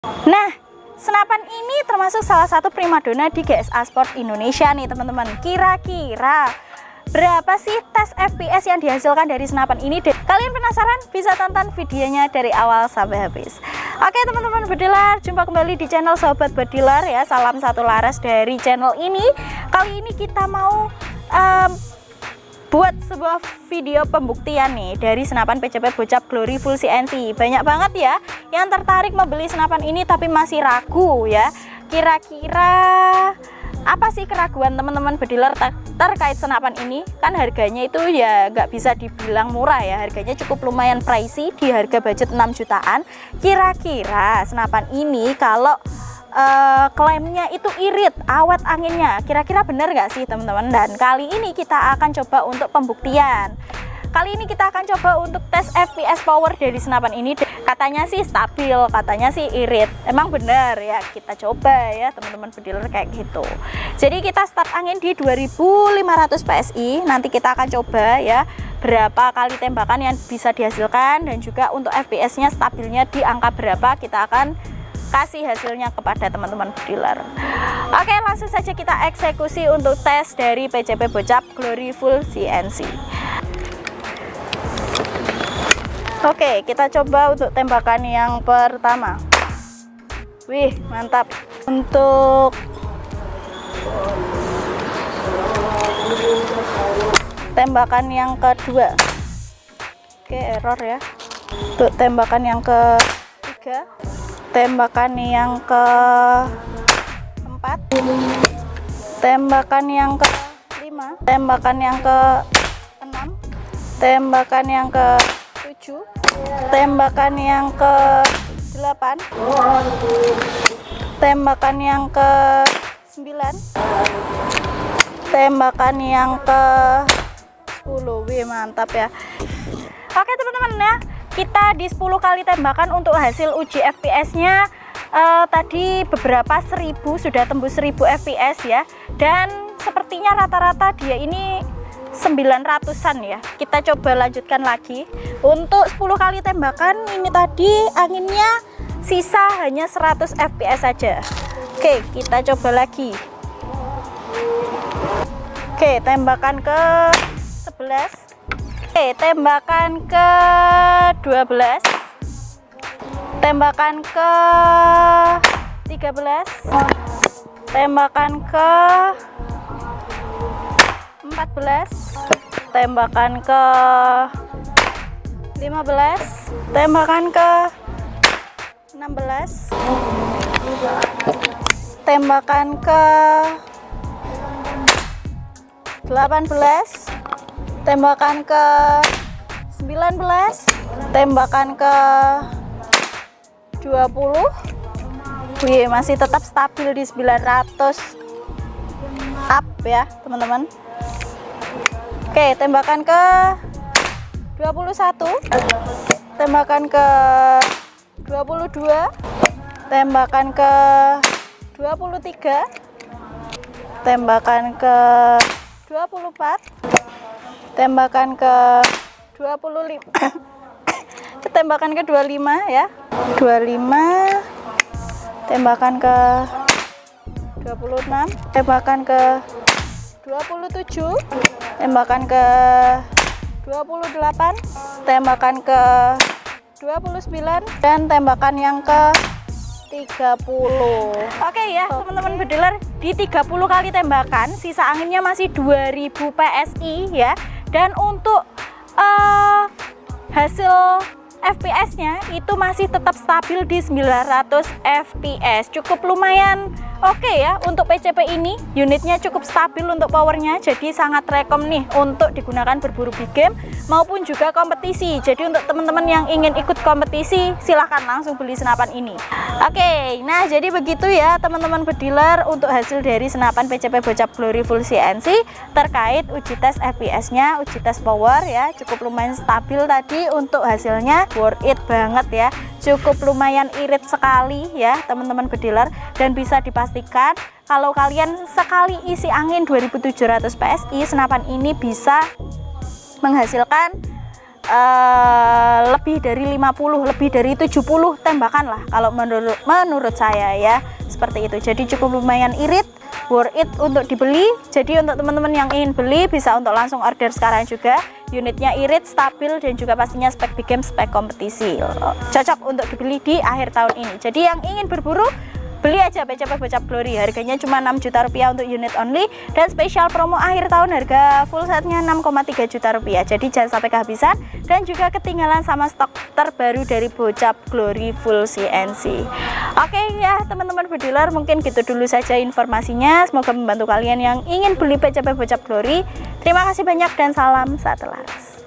Nah, senapan ini termasuk salah satu primadona di GSA Sport Indonesia nih teman-teman. Kira-kira berapa sih tes FPS yang dihasilkan dari senapan ini? Kalian penasaran? Bisa tonton videonya dari awal sampai habis. Oke teman-teman bediler, jumpa kembali di channel Sobat Bediler ya. Salam satu laras dari channel ini. Kali ini kita mau buat sebuah video pembuktian nih dari senapan PCP Bocap Glory Full CNC. Banyak banget ya yang tertarik membeli senapan ini tapi masih ragu ya. Kira-kira apa sih keraguan teman-teman bediler terkait senapan ini? Kan harganya itu ya nggak bisa dibilang murah ya, harganya cukup lumayan pricey di harga budget 6 jutaan. Kira-kira senapan ini kalau klaimnya itu irit, awet anginnya, kira-kira benar nggak sih teman-teman? Dan kali ini kita akan coba untuk pembuktian. Kali ini kita akan coba untuk tes FPS power dari senapan ini. Katanya sih stabil, katanya sih irit. Emang benar ya, kita coba ya teman-teman bediler kayak gitu. Jadi kita start angin di 2500 PSI. Nanti kita akan coba ya berapa kali tembakan yang bisa dihasilkan, dan juga untuk FPS nya stabilnya di angka berapa, kita akan kasih hasilnya kepada teman-teman bediler. Oke, langsung saja kita eksekusi untuk tes dari PCP Bocap Glory Full CNC. Oke, kita coba untuk tembakan yang pertama. Wih, mantap. Untuk tembakan yang kedua. Oke, error ya. Untuk tembakan yang ketiga, tembakan yang keempat, tembakan yang kelima, tembakan yang keenam, tembakan yang ketujuh, tembakan yang ke-8, tembakan yang ke-9, tembakan yang ke-10. Wih, mantap ya. Oke teman-teman ya, kita di 10 kali tembakan untuk hasil uji FPS nya tadi beberapa sudah tembus 1000 FPS ya, dan sepertinya rata-rata dia ini 900-an ya. Kita coba lanjutkan lagi untuk 10 kali tembakan. Ini tadi anginnya sisa hanya 100 FPS saja. Oke, kita coba lagi. Oke, tembakan ke 11. Oke, tembakan ke 12, tembakan ke 13, tembakan ke 14, tembakan ke 15, tembakan ke 16, tembakan ke 18, tembakan ke 19, tembakan ke 20. Wih, masih tetap stabil di 900 up ya teman-teman. Oke, tembakan ke 21, tembakan ke 22, tembakan ke 23, tembakan ke 24, tembakan ke 25, tembakan ke 25 ya, 25, tembakan ke 26, tembakan ke 27, tembakan ke 28, tembakan ke 29, dan tembakan yang ke 30. Oke ya teman-teman bediler, di 30 kali tembakan sisa anginnya masih 2000 PSI ya. Dan untuk hasil FPS nya itu masih tetap stabil di 900 FPS. Cukup lumayan oke ya untuk PCP ini. Unitnya cukup stabil untuk powernya, jadi sangat rekom nih untuk digunakan berburu big game maupun juga kompetisi. Jadi untuk teman-teman yang ingin ikut kompetisi, silahkan langsung beli senapan ini. Oke, nah jadi begitu ya teman-teman bediler untuk hasil dari senapan PCP Bocap Glory Full CNC terkait uji tes FPS nya, uji tes power ya. Cukup lumayan stabil tadi untuk hasilnya, worth it banget ya. Cukup lumayan irit sekali ya teman-teman bediler, dan bisa dipastikan kalau kalian sekali isi angin 2700 PSI, senapan ini bisa menghasilkan lebih dari 50, lebih dari 70 tembakan lah kalau menurut saya ya, seperti itu. Jadi cukup lumayan irit, worth it untuk dibeli. Jadi untuk teman-teman yang ingin beli bisa untuk langsung order sekarang juga. Unitnya irit, stabil, dan juga pastinya spek big game, spek kompetisi, cocok untuk dibeli di akhir tahun ini. Jadi yang ingin berburu, beli aja PCP Bocap Glory. Harganya cuma 6 juta rupiah untuk unit only, dan spesial promo akhir tahun harga full setnya 6,3 juta rupiah. Jadi jangan sampai kehabisan dan juga ketinggalan sama stok terbaru dari Bocap Glory full CNC. Oke ya teman-teman bediler, mungkin gitu dulu saja informasinya. Semoga membantu kalian yang ingin beli PCP Bocap Glory. Terima kasih banyak dan salam satu laras.